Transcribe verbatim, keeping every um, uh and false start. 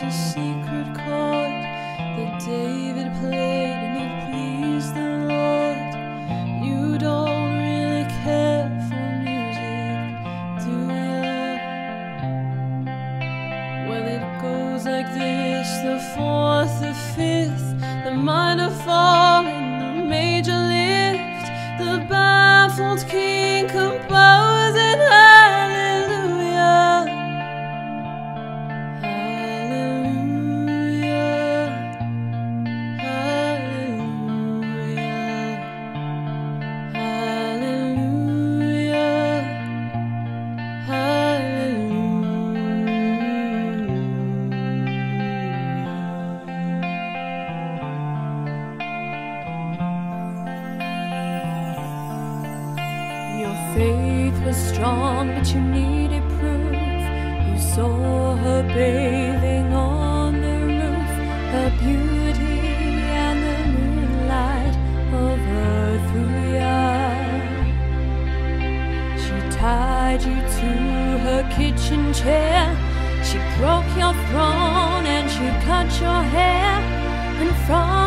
a secret chord that David played and it pleased the Lord. You don't really care for music, do ya? Well, it goes like this: the fourth, the fifth, the minor fall and the major lift. The baffled king composing hallelujah, hallelujah, hallelujah, hallelujah, Your faith was strong, but you needed proof. You saw her bathing on the roof, her beauty and the moonlight of Arthurian. She tied you to her kitchen chair, she broke your throne and she cut your hair, and from